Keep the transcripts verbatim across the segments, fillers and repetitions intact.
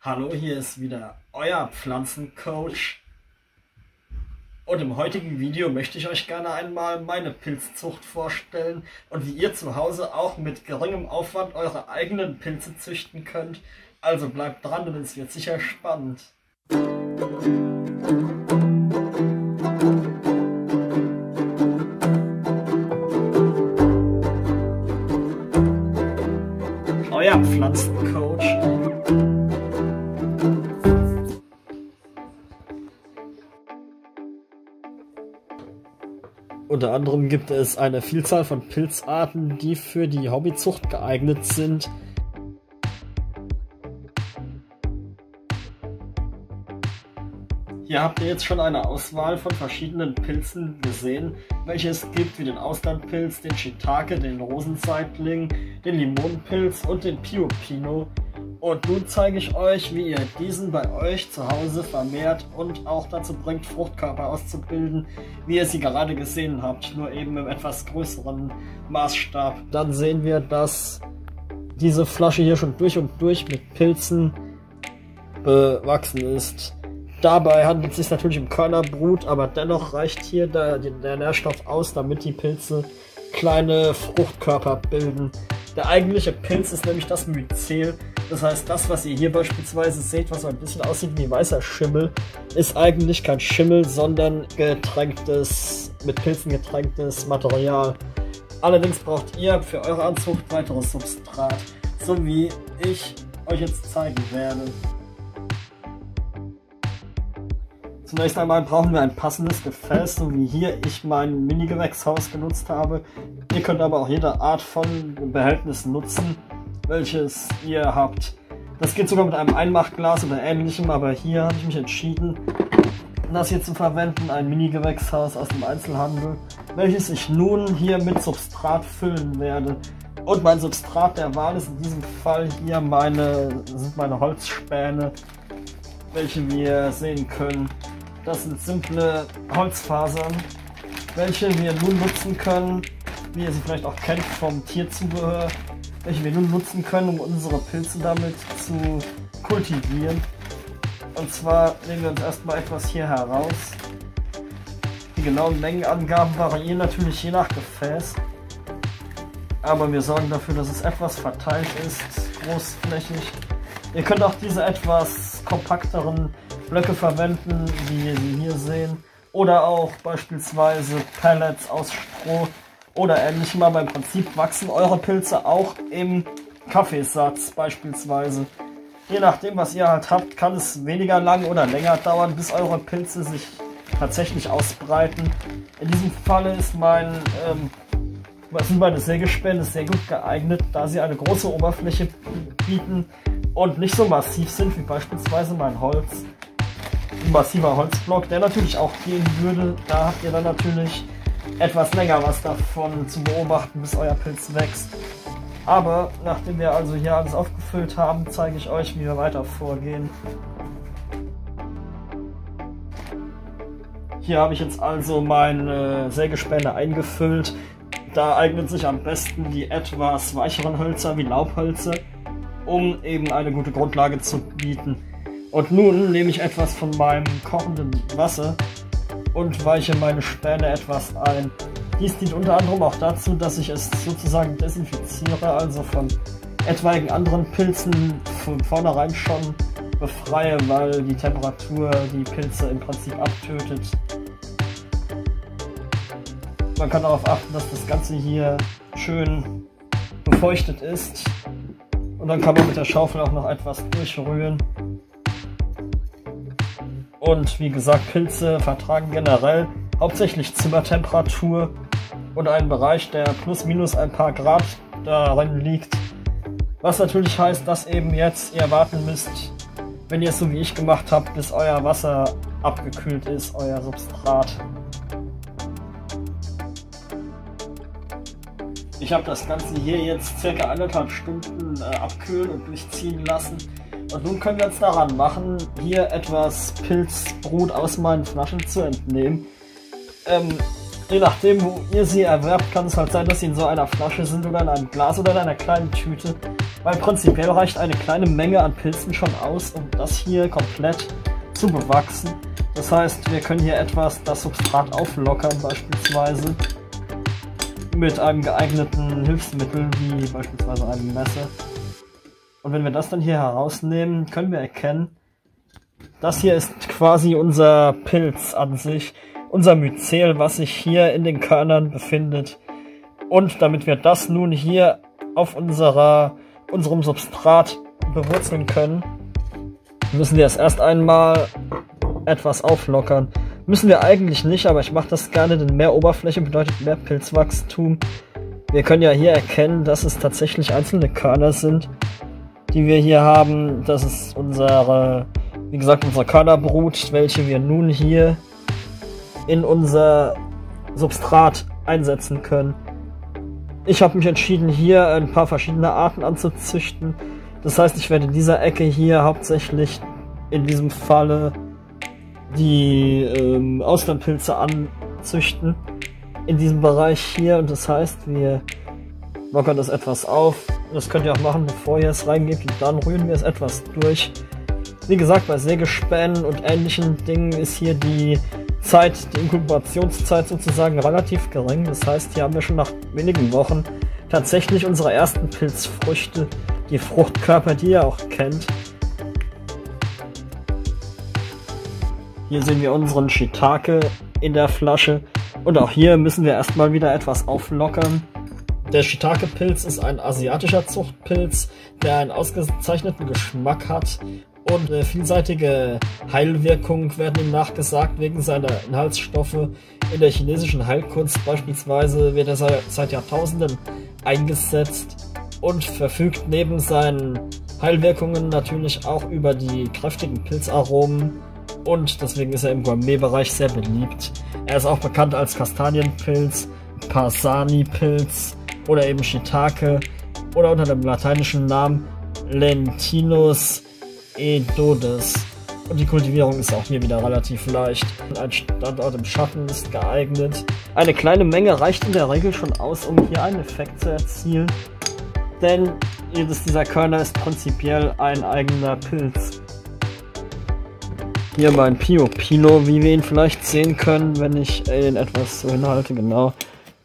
Hallo, hier ist wieder euer Pflanzencoach und im heutigen Video möchte ich euch gerne einmal meine Pilzzucht vorstellen und wie ihr zu Hause auch mit geringem Aufwand eure eigenen Pilze züchten könnt. Also bleibt dran, denn es wird sicher spannend. Euer Pflanzencoach. Unter anderem gibt es eine Vielzahl von Pilzarten, die für die Hobbyzucht geeignet sind. Hier habt ihr jetzt schon eine Auswahl von verschiedenen Pilzen gesehen, welche es gibt, wie den Auslandpilz, den Shiitake, den Rosenseitling, den Limonenpilz und den Pio-Pino. Und nun zeige ich euch, wie ihr diesen bei euch zu Hause vermehrt und auch dazu bringt, Fruchtkörper auszubilden, wie ihr sie gerade gesehen habt, nur eben im etwas größeren Maßstab. Dann sehen wir, dass diese Flasche hier schon durch und durch mit Pilzen bewachsen ist. Dabei handelt es sich natürlich um Körnerbrut, aber dennoch reicht hier der, der Nährstoff aus, damit die Pilze kleine Fruchtkörper bilden. Der eigentliche Pilz ist nämlich das Myzel. Das heißt, das, was ihr hier beispielsweise seht, was so ein bisschen aussieht wie weißer Schimmel, ist eigentlich kein Schimmel, sondern getränktes, mit Pilzen getränktes Material. Allerdings braucht ihr für eure Anzucht weiteres Substrat, so wie ich euch jetzt zeigen werde. Zunächst einmal brauchen wir ein passendes Gefäß, so wie hier ich mein Mini-Gewächshaus genutzt habe. Ihr könnt aber auch jede Art von Behältnis nutzen, welches ihr habt. Das geht sogar mit einem Einmachglas oder ähnlichem, aber hier habe ich mich entschieden, das hier zu verwenden, ein Mini-Gewächshaus aus dem Einzelhandel, welches ich nun hier mit Substrat füllen werde. Und mein Substrat der Wahl ist in diesem Fall hier meine, sind meine Holzspäne, welche wir sehen können. Das sind simple Holzfasern, welche wir nun nutzen können, wie ihr sie vielleicht auch kennt vom Tierzubehör, welche wir nun nutzen können, um unsere Pilze damit zu kultivieren. Und zwar nehmen wir uns erstmal etwas hier heraus. Die genauen Mengenangaben variieren natürlich je nach Gefäß, aber wir sorgen dafür, dass es etwas verteilt ist, großflächig. Ihr könnt auch diese etwas kompakteren Blöcke verwenden, wie ihr sie hier sehen, oder auch beispielsweise Pellets aus Stroh oder ähnlichem, aber im Prinzip wachsen eure Pilze auch im Kaffeesatz beispielsweise. Je nachdem, was ihr halt habt, kann es weniger lang oder länger dauern, bis eure Pilze sich tatsächlich ausbreiten. In diesem Falle ist mein, ähm, sind meine Sägespäne sehr gut geeignet, da sie eine große Oberfläche bieten und nicht so massiv sind wie beispielsweise mein Holz. Ein massiver Holzblock, der natürlich auch gehen würde. Da habt ihr dann natürlich etwas länger was davon zu beobachten, bis euer Pilz wächst. Aber nachdem wir also hier alles aufgefüllt haben, zeige ich euch, wie wir weiter vorgehen. Hier habe ich jetzt also meine Sägespäne eingefüllt. Da eignen sich am besten die etwas weicheren Hölzer wie Laubhölzer, um eben eine gute Grundlage zu bieten. Und nun nehme ich etwas von meinem kochenden Wasser und weiche meine Späne etwas ein. Dies dient unter anderem auch dazu, dass ich es sozusagen desinfiziere, also von etwaigen anderen Pilzen von vornherein schon befreie, weil die Temperatur die Pilze im Prinzip abtötet. Man kann darauf achten, dass das Ganze hier schön befeuchtet ist. Und dann kann man mit der Schaufel auch noch etwas durchrühren. Und wie gesagt, Pilze vertragen generell hauptsächlich Zimmertemperatur und einen Bereich, der plus minus ein paar Grad darin liegt. Was natürlich heißt, dass eben jetzt ihr warten müsst, wenn ihr es so wie ich gemacht habt, bis euer Wasser abgekühlt ist, euer Substrat. Ich habe das Ganze hier jetzt circa anderthalb Stunden äh, abkühlen und durchziehen lassen. Und nun können wir uns daran machen, hier etwas Pilzbrut aus meinen Flaschen zu entnehmen. Ähm, je nachdem, wo ihr sie erwerbt, kann es halt sein, dass sie in so einer Flasche sind oder in einem Glas oder in einer kleinen Tüte. Weil prinzipiell reicht eine kleine Menge an Pilzen schon aus, um das hier komplett zu bewachsen. Das heißt, wir können hier etwas das Substrat auflockern, beispielsweise mit einem geeigneten Hilfsmittel, wie beispielsweise einem Messer. Und wenn wir das dann hier herausnehmen, können wir erkennen, das hier ist quasi unser Pilz an sich, unser Myzel, was sich hier in den Körnern befindet. Und damit wir das nun hier auf unserer, unserem Substrat bewurzeln können, müssen wir es erst einmal etwas auflockern. Müssen wir eigentlich nicht, aber ich mache das gerne, denn mehr Oberfläche bedeutet mehr Pilzwachstum. Wir können ja hier erkennen, dass es tatsächlich einzelne Körner sind, die wir hier haben. Das ist unsere, wie gesagt, unsere Körnerbrut, welche wir nun hier in unser Substrat einsetzen können. Ich habe mich entschieden, hier ein paar verschiedene Arten anzuzüchten. Das heißt, ich werde in dieser Ecke hier hauptsächlich in diesem Falle die ähm, Auslandpilze anzüchten. In diesem Bereich hier. Und das heißt, wir lockern das etwas auf. Das könnt ihr auch machen, bevor ihr es reingebt. Und dann rühren wir es etwas durch. Wie gesagt, bei Sägespänen und ähnlichen Dingen ist hier die Zeit, die Inkubationszeit sozusagen relativ gering. Das heißt, hier haben wir schon nach wenigen Wochen tatsächlich unsere ersten Pilzfrüchte, die Fruchtkörper, die ihr auch kennt. Hier sehen wir unseren Shiitake in der Flasche und auch hier müssen wir erstmal wieder etwas auflockern. Der Shiitake-Pilz ist ein asiatischer Zuchtpilz, der einen ausgezeichneten Geschmack hat und eine vielseitige Heilwirkung werden ihm nachgesagt wegen seiner Inhaltsstoffe. In der chinesischen Heilkunst beispielsweise wird er seit Jahrtausenden eingesetzt und verfügt neben seinen Heilwirkungen natürlich auch über die kräftigen Pilzaromen und deswegen ist er im Gourmet-Bereich sehr beliebt. Er ist auch bekannt als Kastanienpilz, Parsani-Pilz oder eben Shiitake oder unter dem lateinischen Namen Lentinus edodes. Und die Kultivierung ist auch hier wieder relativ leicht. Ein Standort im Schatten ist geeignet. Eine kleine Menge reicht in der Regel schon aus, um hier einen Effekt zu erzielen. Denn jedes dieser Körner ist prinzipiell ein eigener Pilz. Hier mein Pio Pino, wie wir ihn vielleicht sehen können, wenn ich ihn etwas so hinhalte, genau.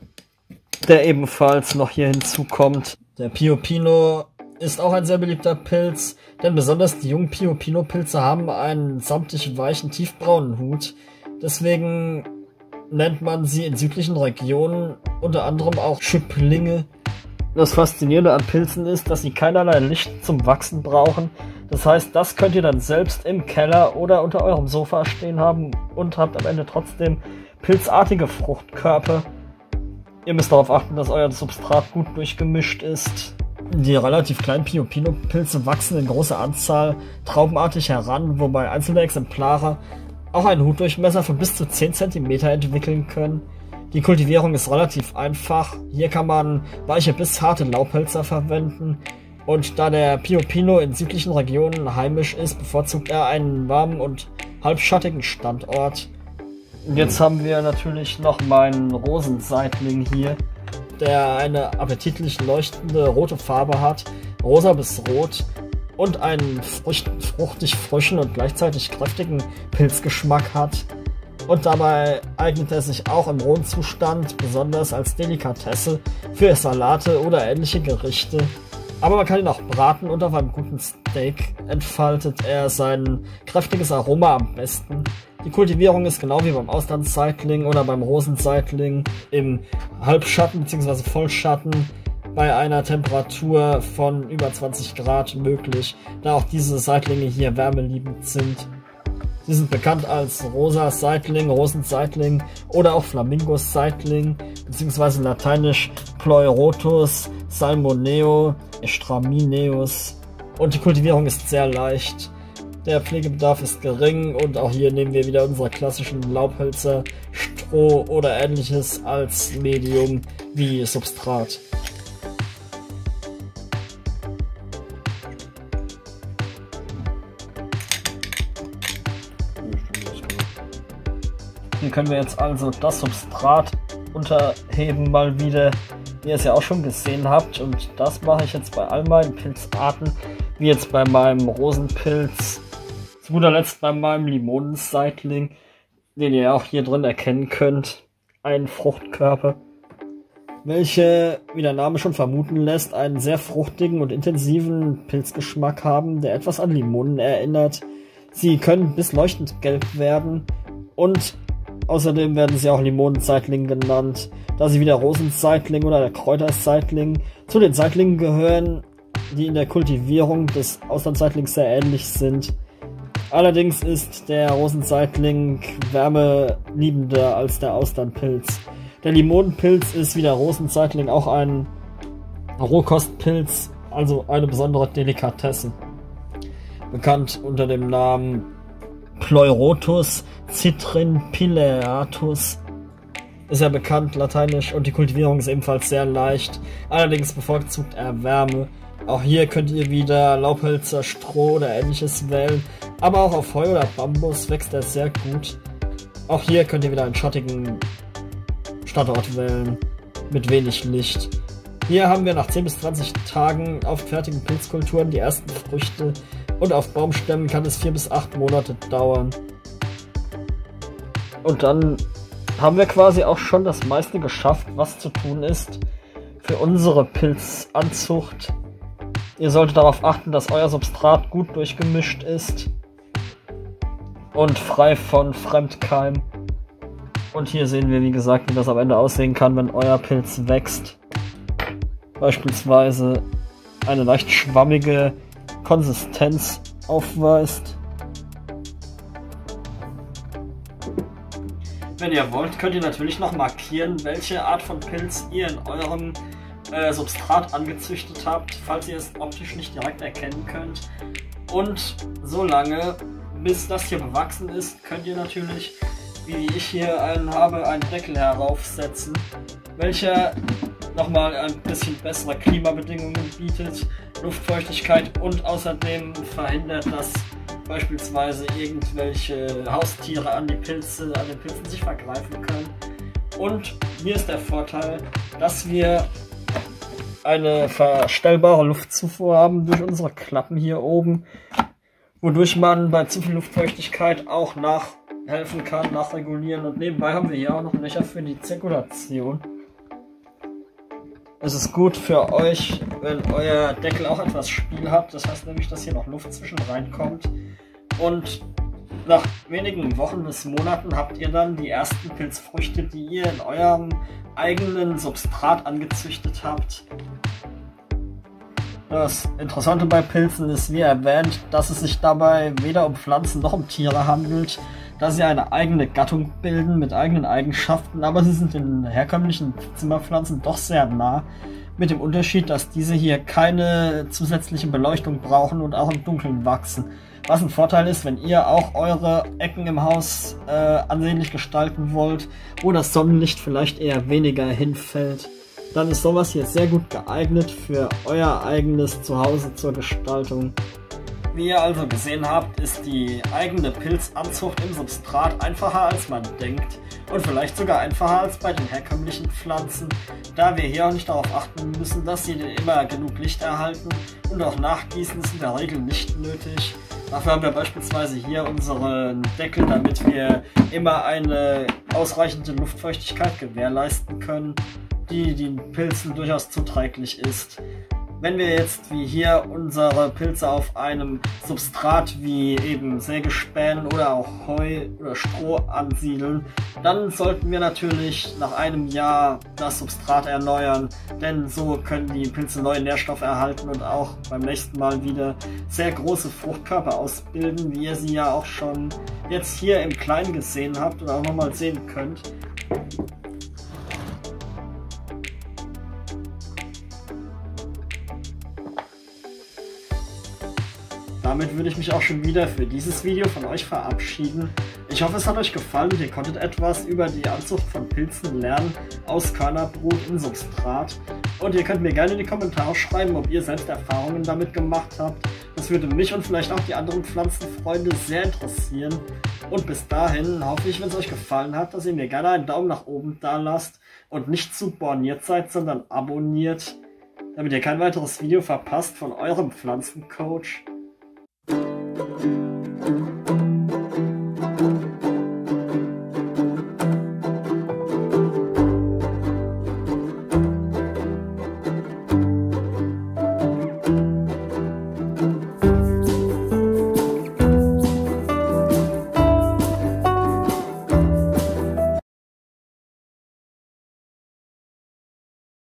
Der ebenfalls noch hier hinzukommt. Der Pio Pino ist auch ein sehr beliebter Pilz, denn besonders die jungen Pio Pino Pilze haben einen samtig weichen, tiefbraunen Hut. Deswegen nennt man sie in südlichen Regionen unter anderem auch Schüpplinge. Das Faszinierende an Pilzen ist, dass sie keinerlei Licht zum Wachsen brauchen. Das heißt, das könnt ihr dann selbst im Keller oder unter eurem Sofa stehen haben und habt am Ende trotzdem pilzartige Fruchtkörper. Ihr müsst darauf achten, dass euer Substrat gut durchgemischt ist. Die relativ kleinen Pio Pino Pilze wachsen in großer Anzahl traubenartig heran, wobei einzelne Exemplare auch einen Hutdurchmesser von bis zu zehn Zentimeter entwickeln können. Die Kultivierung ist relativ einfach. Hier kann man weiche bis harte Laubhölzer verwenden. Und da der Pio Pino in südlichen Regionen heimisch ist, bevorzugt er einen warmen und halbschattigen Standort. Jetzt haben wir natürlich noch meinen Rosenseitling hier, der eine appetitlich leuchtende rote Farbe hat, rosa bis rot, und einen frucht, fruchtig frischen und gleichzeitig kräftigen Pilzgeschmack hat. Und dabei eignet er sich auch im rohen Zustand besonders als Delikatesse für Salate oder ähnliche Gerichte. Aber man kann ihn auch braten und auf einem guten Steak entfaltet er sein kräftiges Aroma am besten. Die Kultivierung ist genau wie beim Auslandsseitling oder beim Rosenseitling im Halbschatten bzw. Vollschatten bei einer Temperatur von über zwanzig Grad möglich, da auch diese Seitlinge hier wärmeliebend sind. Sie sind bekannt als rosa Seitling, Rosenseitling oder auch Flamingos Seitling, beziehungsweise lateinisch Pleurotus, Salmoneo, Estramineus. Und die Kultivierung ist sehr leicht. Der Pflegebedarf ist gering und auch hier nehmen wir wieder unsere klassischen Laubhölzer, Stroh oder ähnliches als Medium wie Substrat. Hier können wir jetzt also das Substrat unterheben mal wieder wie ihr es ja auch schon gesehen habt. Und das mache ich jetzt bei all meinen Pilzarten, wie jetzt bei meinem Rosenpilz, zu guter Letzt bei meinem Limonenseitling, den ihr auch hier drin erkennen könnt, einen Fruchtkörper, welche, wie der Name schon vermuten lässt, einen sehr fruchtigen und intensiven Pilzgeschmack haben, der etwas an Limonen erinnert. Sie können bis leuchtend gelb werden und außerdem werden sie auch Limonenseitling genannt, da sie wie der Rosenseitling oder der Kräuterseitling zu den Seitlingen gehören, die in der Kultivierung des Austernzeitlings sehr ähnlich sind. Allerdings ist der Rosenseitling wärmeliebender als der Austernpilz. Der Limonenpilz ist wie der Rosenseitling auch ein Rohkostpilz, also eine besondere Delikatesse. Bekannt unter dem Namen Pleurotus citrinpileatus. Ist ja bekannt, lateinisch, und die Kultivierung ist ebenfalls sehr leicht. Allerdings bevorzugt er Wärme. Auch hier könnt ihr wieder Laubhölzer, Stroh oder ähnliches wählen. Aber auch auf Heu oder Bambus wächst er sehr gut. Auch hier könnt ihr wieder einen schattigen Standort wählen, mit wenig Licht. Hier haben wir nach zehn bis zwanzig Tagen auf fertigen Pilzkulturen die ersten Früchte und auf Baumstämmen kann es vier bis acht Monate dauern. Und dann haben wir quasi auch schon das meiste geschafft, was zu tun ist für unsere Pilzanzucht. Ihr solltet darauf achten, dass euer Substrat gut durchgemischt ist und frei von Fremdkeim. Und hier sehen wir, wie gesagt, wie das am Ende aussehen kann, wenn euer Pilz wächst. Beispielsweise eine leicht schwammige Konsistenz aufweist. Wenn ihr wollt, könnt ihr natürlich noch markieren, welche Art von Pilz ihr in eurem äh, Substrat angezüchtet habt, falls ihr es optisch nicht direkt erkennen könnt. Und so lange, bis das hier bewachsen ist, könnt ihr natürlich, wie ich hier einen habe, einen Deckel heraufsetzen, welcher nochmal ein bisschen bessere Klimabedingungen bietet, Luftfeuchtigkeit und außerdem verhindert, dass beispielsweise irgendwelche Haustiere an die Pilze, an den Pilzen sich vergreifen können. Und hier ist der Vorteil, dass wir eine verstellbare Luftzufuhr haben durch unsere Klappen hier oben, wodurch man bei zu viel Luftfeuchtigkeit auch nachhelfen kann, nachregulieren. Und nebenbei haben wir hier auch noch Löcher für die Zirkulation. Es ist gut für euch, wenn euer Deckel auch etwas Spiel hat. Das heißt nämlich, dass hier noch Luft zwischen reinkommt. Und nach wenigen Wochen bis Monaten habt ihr dann die ersten Pilzfrüchte, die ihr in eurem eigenen Substrat angezüchtet habt. Das Interessante bei Pilzen ist, wie erwähnt, dass es sich dabei weder um Pflanzen noch um Tiere handelt, da sie eine eigene Gattung bilden mit eigenen Eigenschaften, aber sie sind den herkömmlichen Zimmerpflanzen doch sehr nah, mit dem Unterschied, dass diese hier keine zusätzliche Beleuchtung brauchen und auch im Dunkeln wachsen. Was ein Vorteil ist, wenn ihr auch eure Ecken im Haus äh, ansehnlich gestalten wollt, wo das Sonnenlicht vielleicht eher weniger hinfällt, dann ist sowas hier sehr gut geeignet für euer eigenes Zuhause zur Gestaltung. Wie ihr also gesehen habt, ist die eigene Pilzanzucht im Substrat einfacher als man denkt und vielleicht sogar einfacher als bei den herkömmlichen Pflanzen, da wir hier auch nicht darauf achten müssen, dass sie immer genug Licht erhalten und auch Nachgießen ist in der Regel nicht nötig. Dafür haben wir beispielsweise hier unseren Deckel, damit wir immer eine ausreichende Luftfeuchtigkeit gewährleisten können, die den Pilzen durchaus zuträglich ist. Wenn wir jetzt wie hier unsere Pilze auf einem Substrat wie eben Sägespänen oder auch Heu oder Stroh ansiedeln, dann sollten wir natürlich nach einem Jahr das Substrat erneuern, denn so können die Pilze neue Nährstoffe erhalten und auch beim nächsten Mal wieder sehr große Fruchtkörper ausbilden, wie ihr sie ja auch schon jetzt hier im Kleinen gesehen habt oder auch nochmal sehen könnt. Damit würde ich mich auch schon wieder für dieses Video von euch verabschieden. Ich hoffe, es hat euch gefallen und ihr konntet etwas über die Anzucht von Pilzen lernen aus Körnerbrut im Substrat. Und ihr könnt mir gerne in die Kommentare schreiben, ob ihr selbst Erfahrungen damit gemacht habt, Das würde mich und vielleicht auch die anderen Pflanzenfreunde sehr interessieren. Und bis dahin hoffe ich, wenn es euch gefallen hat, dass ihr mir gerne einen Daumen nach oben da lasst und nicht zu borniert seid, sondern abonniert, damit ihr kein weiteres Video verpasst von eurem Pflanzencoach.